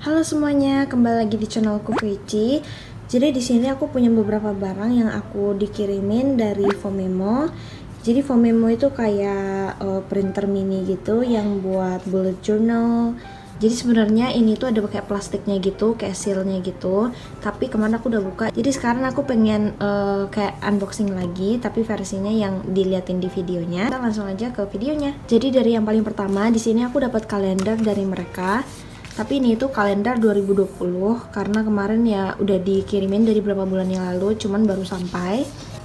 Halo semuanya, kembali lagi di channelku Vici. Jadi di sini aku punya beberapa barang yang aku dikirimin dari Vomemo. Jadi Vomemo itu kayak printer mini gitu yang buat bullet journal. Jadi sebenarnya ini tuh ada pakai plastiknya gitu, kayak sealnya gitu. Tapi kemarin aku udah buka. Jadi sekarang aku pengen kayak unboxing lagi, tapi versinya yang diliatin di videonya. Kita langsung aja ke videonya. Jadi dari yang paling pertama, di sini aku dapat kalender dari mereka. Tapi ini tuh kalender 2020 karena kemarin ya udah dikirimin dari beberapa bulan yang lalu, cuman baru sampai.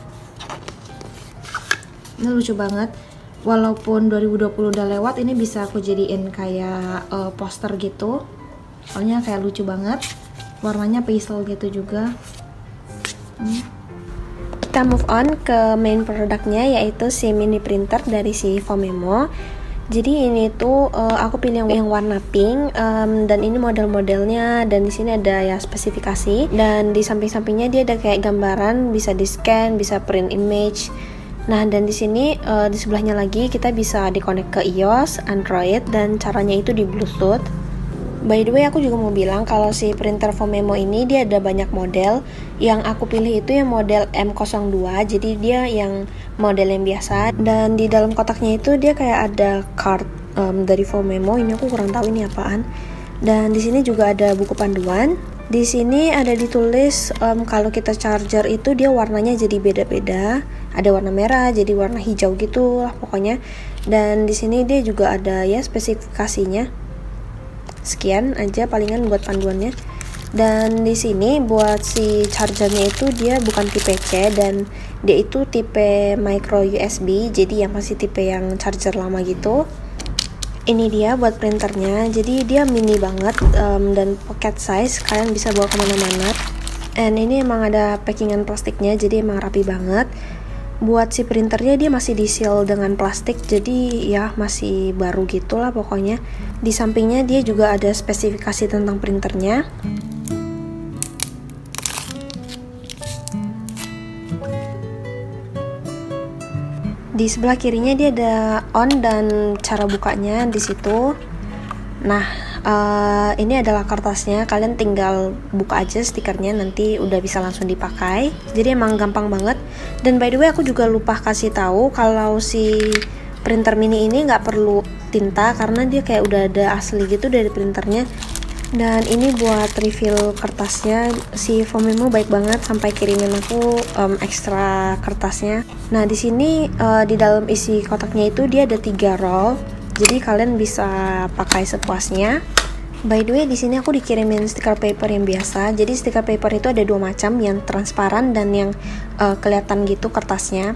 Ini lucu banget. Walaupun 2020 udah lewat, ini bisa aku jadiin kayak poster gitu. Soalnya kayak lucu banget. Warnanya pastel gitu juga. Kita move on ke main produknya, yaitu si mini printer dari si Vomemo. Jadi ini tuh aku pilih yang warna pink dan ini model-modelnya, dan di sini ada ya spesifikasi, dan di samping-sampingnya dia ada kayak gambaran, bisa di scan, bisa print image. Nah, dan di sini di sebelahnya lagi kita bisa dikonek ke iOS, Android, dan caranya itu di Bluetooth. By the way, aku juga mau bilang kalau si printer Vomemo ini dia ada banyak model. Yang aku pilih itu yang model M02, jadi dia yang model yang biasa. Dan di dalam kotaknya itu dia kayak ada card dari Vomemo. Ini aku kurang tahu ini apaan. Dan di sini juga ada buku panduan. Di sini ada ditulis kalau kita charger itu dia warnanya jadi beda-beda. Ada warna merah, jadi warna hijau gitu lah pokoknya. Dan di sini dia juga ada ya spesifikasinya. Sekian aja palingan buat panduannya. Dan di sini buat si chargernya itu dia bukan tipe C, dan dia itu tipe micro USB, jadi yang masih tipe yang charger lama gitu. Ini dia buat printernya, jadi dia mini banget dan pocket size, kalian bisa bawa kemana-mana. And ini emang ada packingan plastiknya, jadi emang rapi banget. Buat si printernya dia masih di seal dengan plastik, jadi ya masih baru gitulah pokoknya. Di sampingnya dia juga ada spesifikasi tentang printernya. Di sebelah kirinya dia ada on dan cara bukanya di situ. Nah, ini adalah kertasnya, kalian tinggal buka aja stikernya, nanti udah bisa langsung dipakai. Jadi emang gampang banget. Dan by the way, aku juga lupa kasih tahu kalau si printer mini ini nggak perlu tinta karena dia kayak udah ada asli gitu dari printernya. Dan ini buat refill kertasnya, si Vomemo baik banget sampai kirimin aku ekstra kertasnya. Nah, di sini di dalam isi kotaknya itu dia ada 3 roll. Jadi kalian bisa pakai sepuasnya. By the way, di sini aku dikirimin stiker paper yang biasa. Jadi stiker paper itu ada 2 macam, yang transparan dan yang kelihatan gitu kertasnya.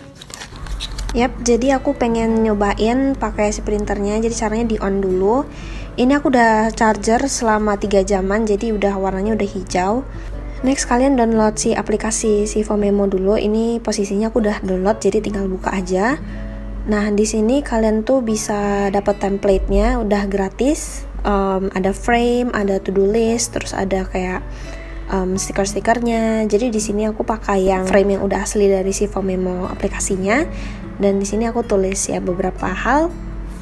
Yap, jadi aku pengen nyobain pakai si printernya. Jadi caranya di on dulu. Ini aku udah charger selama 3 jaman, jadi udah warnanya udah hijau. Next, kalian download si aplikasi si Vomemo dulu. Ini posisinya aku udah download, jadi tinggal buka aja. Nah, di sini kalian tuh bisa dapat template-nya udah gratis. Ada frame, ada to-do list, terus ada kayak stiker-stikernya. Jadi di sini aku pakai yang frame yang udah asli dari si Vomemo aplikasinya. Dan di sini aku tulis ya beberapa hal.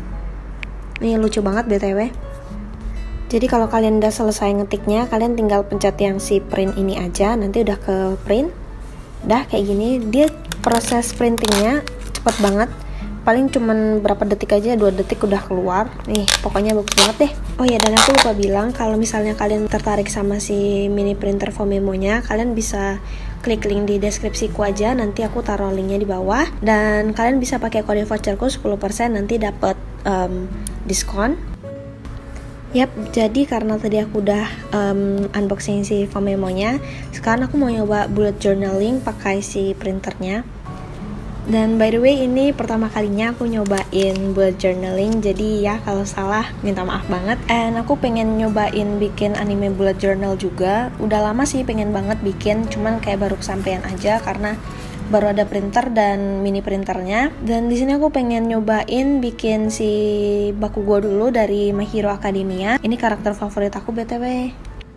Ini lucu banget BTW. Jadi kalau kalian udah selesai ngetiknya, kalian tinggal pencet yang si print ini aja, nanti udah ke print. Udah kayak gini, dia proses printingnya cepet banget. Paling cuman berapa detik aja, 2 detik udah keluar. Nih, pokoknya bagus banget deh. Oh ya, dan aku lupa bilang kalau misalnya kalian tertarik sama si mini printer Vomemo-nya, kalian bisa klik link di deskripsiku aja, nanti aku taruh linknya di bawah. Dan kalian bisa pakai kode voucherku 10%, nanti dapat diskon. Yap, jadi karena tadi aku udah unboxing si Vomemo-nya, sekarang aku mau nyoba bullet journaling pakai si printernya. Dan by the way, ini pertama kalinya aku nyobain bullet journaling, jadi ya kalau salah minta maaf banget. And aku pengen nyobain bikin anime bullet journal juga. Udah lama sih pengen banget bikin, cuman kayak baru kesampaian aja karena baru ada printer dan mini printernya. Dan di sini aku pengen nyobain bikin si Bakugo dulu dari My Hero Academia. Ini karakter favorit aku BTW.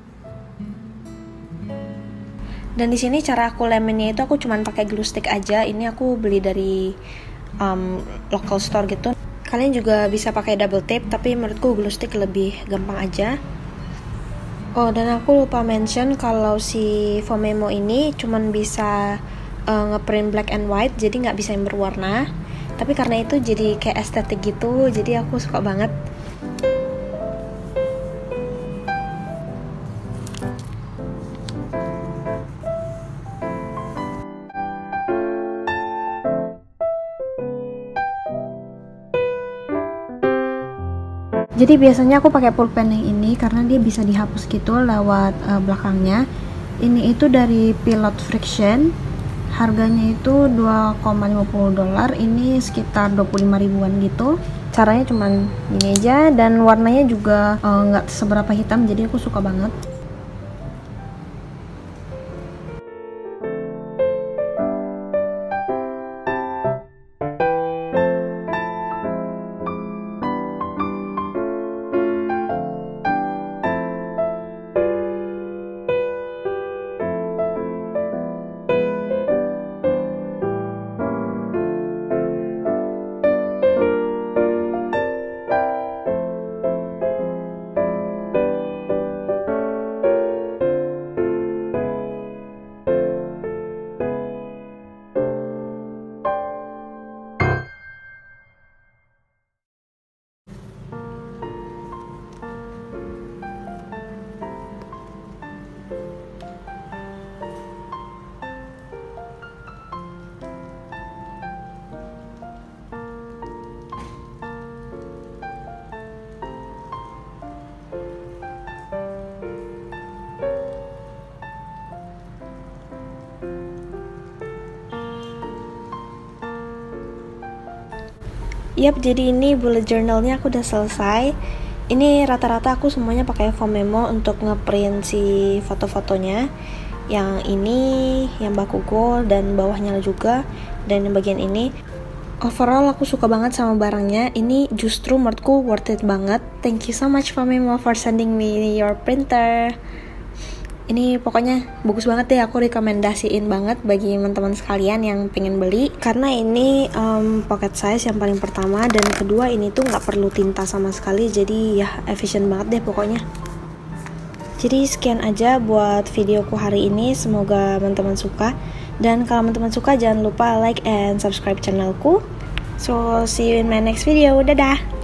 Dan di sini cara aku lemonnya itu aku cuman pakai glue stick aja. Ini aku beli dari local store gitu. Kalian juga bisa pakai double tape, tapi menurutku glue stick lebih gampang aja. Oh, dan aku lupa mention kalau si Fomemo ini cuman bisa ngeprint black and white, jadi nggak bisa yang berwarna. Tapi karena itu jadi kayak estetik gitu, jadi aku suka banget. Jadi biasanya aku pakai pulpen yang ini karena dia bisa dihapus gitu lewat belakangnya. Ini itu dari Pilot Friction. Harganya itu $2,50. Ini sekitar 25 ribuan gitu. Caranya cuman gini aja, dan warnanya juga nggak seberapa hitam, jadi aku suka banget. Yap, jadi ini bullet journalnya aku udah selesai. Ini rata-rata aku semuanya pakai Fomemo untuk ngeprint si foto-fotonya. Yang ini, yang baku gold, dan bawahnya juga, dan yang bagian ini. Overall aku suka banget sama barangnya. Ini justru menurutku worth it banget. Thank you so much Fomemo for sending me your printer. Ini pokoknya bagus banget deh, aku rekomendasiin banget bagi teman-teman sekalian yang pengen beli. Karena ini pocket size yang paling pertama, dan kedua ini tuh nggak perlu tinta sama sekali, jadi ya efisien banget deh pokoknya. Jadi sekian aja buat videoku hari ini, semoga teman-teman suka. Dan kalau teman-teman suka jangan lupa like and subscribe channelku. So see you in my next video, dadah!